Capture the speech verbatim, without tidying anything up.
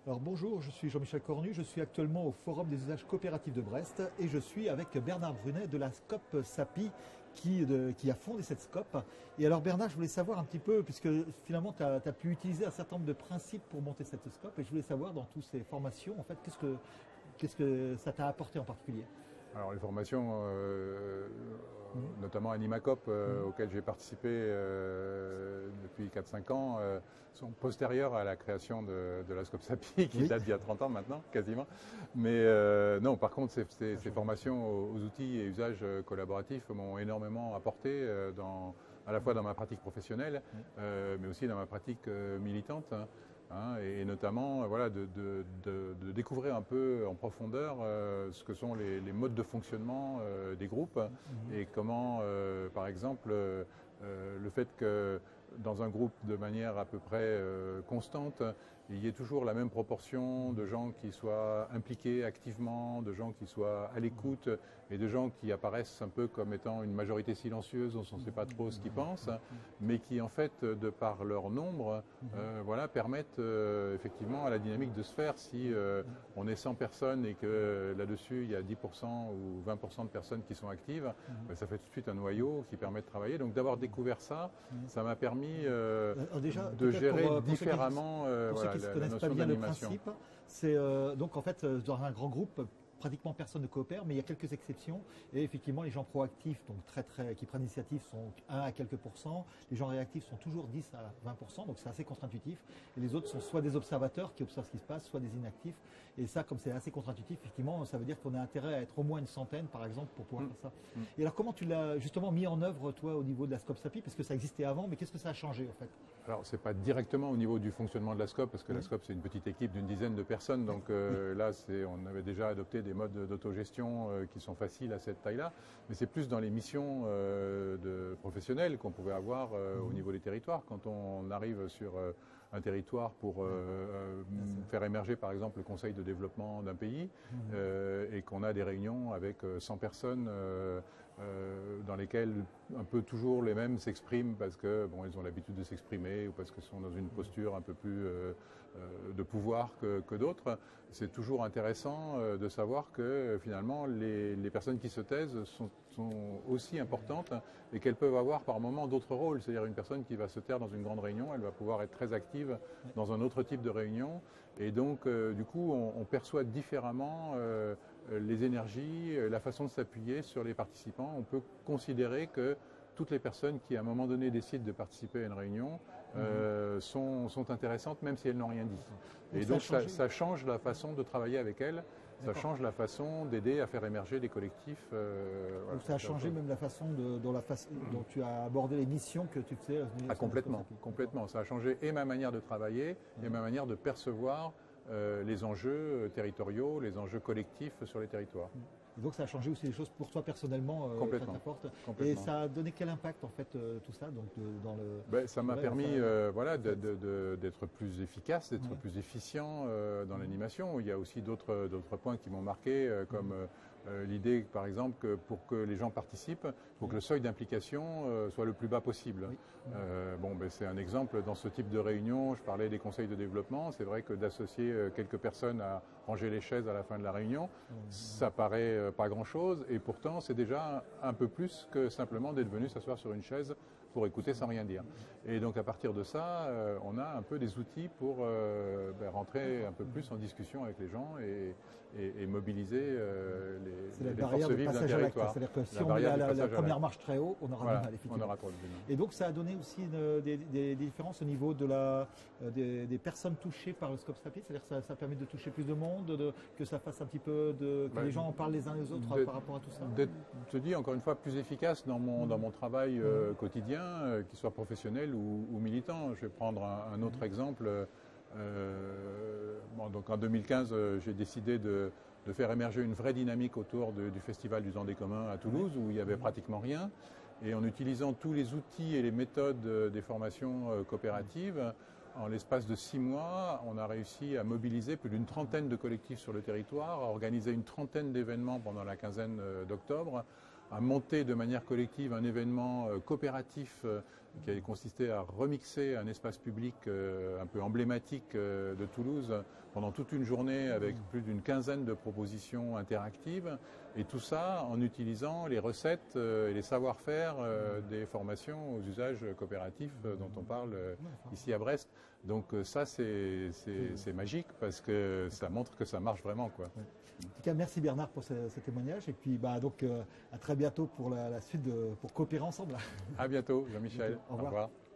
Alors bonjour, je suis Jean-Michel Cornu, je suis actuellement au Forum des usages coopératifs de Brest et je suis avec Bernard Brunet de la SCOP SAPI qui, de, qui a fondé cette SCOP. Et alors Bernard, je voulais savoir un petit peu, puisque finalement tu as, as pu utiliser un certain nombre de principes pour monter cette SCOP, et je voulais savoir dans toutes ces formations, en fait, qu'est-ce que, qu'est-ce que ça t'a apporté en particulier? Alors les formations, euh, mmh. notamment Animacop, euh, mmh. auxquelles j'ai participé euh, depuis quatre cinq ans, euh, sont postérieures à la création de, de la SCOP SAPI, qui oui. date d'il y a trente ans maintenant, quasiment. Mais euh, non, par contre, ces, ces, ces formations aux, aux outils et usages collaboratifs m'ont énormément apporté, euh, dans, à la fois dans ma pratique professionnelle, mmh. euh, mais aussi dans ma pratique euh, militante. Hein. Hein, et notamment voilà, de, de, de, de découvrir un peu en profondeur euh, ce que sont les, les modes de fonctionnement euh, des groupes mmh. et comment, euh, par exemple, euh, le fait que dans un groupe de manière à peu près euh, constante, il y ait toujours la même proportion de gens qui soient impliqués activement, de gens qui soient à l'écoute et de gens qui apparaissent un peu comme étant une majorité silencieuse, on ne sait pas trop ce qu'ils pensent, mais qui en fait, de par leur nombre, euh, voilà, permettent euh, effectivement à la dynamique de se faire. Si euh, on est cent personnes et que là-dessus il y a dix pour cent ou vingt pour cent de personnes qui sont actives, ben, ça fait tout de suite un noyau qui permet de travailler. Donc d'avoir découvert ça, ça m'a permis euh, déjà, de gérer pour, pour différemment euh, voilà, qui ne connaissent pas bien le principe, c'est euh, donc en fait dans un grand groupe, pratiquement personne ne coopère, mais il y a quelques exceptions. Et effectivement, les gens proactifs, donc très très, qui prennent l'initiative, sont un à quelques pourcents. Les gens réactifs sont toujours dix à vingt pour cent, donc c'est assez contre-intuitif. Et les autres sont soit des observateurs qui observent ce qui se passe, soit des inactifs. Et ça, comme c'est assez contre-intuitif, effectivement, ça veut dire qu'on a intérêt à être au moins une centaine, par exemple, pour pouvoir mmh. faire ça. Mmh. Et alors, comment tu l'as justement mis en œuvre, toi, au niveau de la SCOP SAPI? Parce que ça existait avant, mais qu'est-ce que ça a changé, en fait? Alors, c'est pas directement au niveau du fonctionnement de la SCOP, parce que mmh. la SCOP, c'est une petite équipe d'une dizaine de personnes. Donc euh, mmh. là, on avait déjà adopté des modes d'autogestion qui sont faciles à cette taille-là, mais c'est plus dans les missions euh, de professionnelles qu'on pouvait avoir euh, mmh. au niveau des territoires. Quand on arrive sur euh, un territoire pour euh, faire émerger par exemple le conseil de développement d'un pays mmh. euh, et qu'on a des réunions avec cent personnes euh, euh, dans lesquelles un peu toujours les mêmes s'expriment parce que bon, ils ont l'habitude de s'exprimer ou parce qu'ils sont dans une posture un peu plus euh, euh, de pouvoir que, que d'autres, c'est toujours intéressant euh, de savoir que finalement les, les personnes qui se taisent sont, sont aussi importantes et qu'elles peuvent avoir par moments d'autres rôles. C'est-à-dire une personne qui va se taire dans une grande réunion, elle va pouvoir être très active dans un autre type de réunion. Et donc, euh, du coup, on, on perçoit différemment euh, les énergies, la façon de s'appuyer sur les participants. On peut considérer que toutes les personnes qui, à un moment donné, décident de participer à une réunion euh, sont, sont intéressantes, même si elles n'ont rien dit. Et donc, ça, ça change la façon de travailler avec elles. Ça change la façon d'aider à faire émerger des collectifs. Euh, voilà, ça a changé même la façon de, dont, la façon, dont tu as abordé les missions que tu faisais. Ah, complètement, complètement. Ça a changé et ma manière de travailler mmh. et ma manière de percevoir euh, les enjeux territoriaux, les enjeux collectifs sur les territoires. Et donc ça a changé aussi les choses pour toi personnellement. Euh, complètement. Et ça a donné quel impact en fait euh, tout ça donc, de, dans le. Ben, ça m'a permis ça... euh, voilà, d'être plus efficace, d'être ouais. plus efficient euh, dans mmh. l'animation. Il y a aussi d'autres points qui m'ont marqué, euh, comme mmh. euh, l'idée par exemple que pour que les gens participent, il faut mmh. que le seuil d'implication euh, soit le plus bas possible. Oui. Euh, bon, ben, c'est un exemple dans ce type de réunion. Je parlais des conseils de développement. C'est vrai que d'associer euh, quelques personnes à ranger les chaises à la fin de la réunion, mmh. ça paraît euh, pas grand-chose, et pourtant c'est déjà un peu plus que simplement d'être venu s'asseoir sur une chaise pour écouter sans rien dire. Et donc à partir de ça, euh, on a un peu des outils pour euh, ben, rentrer un peu plus en discussion avec les gens et, et, et mobiliser euh, les, les forces vives d'un territoire. C'est-à-dire que si on met la, la, la première marche très haut, on aura voilà, du mal, effectivement. On aura trop de mal. Et donc ça a donné aussi une, des, des, des différences au niveau de la, des, des personnes touchées par le SCOP SAPI, c'est-à-dire que ça, ça permet de toucher plus de monde, de, que ça fasse un petit peu de... que ben, les gens en parlent les uns les autres de, par rapport à tout ça. D'être, je te dis encore une fois, plus efficace dans mon, mmh. dans mon travail euh, mmh. quotidien, euh, qu'il soit professionnel ou, ou militant. Je vais prendre un, un autre mmh. exemple. Euh, bon, donc en deux mille quinze, euh, j'ai décidé de, de faire émerger une vraie dynamique autour de, du Festival du Temps des communs à Toulouse, où il n'y avait pratiquement rien. Et en utilisant tous les outils et les méthodes euh, des formations euh, coopératives, en l'espace de six mois, on a réussi à mobiliser plus d'une trentaine de collectifs sur le territoire, à organiser une trentaine d'événements pendant la quinzaine d'octobre, à monter de manière collective un événement coopératif qui a consisté à remixer un espace public euh, un peu emblématique euh, de Toulouse pendant toute une journée avec plus d'une quinzaine de propositions interactives, et tout ça en utilisant les recettes euh, et les savoir-faire euh, des formations aux usages coopératifs euh, dont on parle euh, ici à Brest. Donc euh, ça c'est magique parce que ça montre que ça marche vraiment, quoi. En tout cas, merci Bernard pour ce, ce témoignage, et puis bah, donc, euh, à très bientôt pour la, la suite, de, pour coopérer ensemble. À bientôt, Jean-Michel. Au revoir. Au revoir.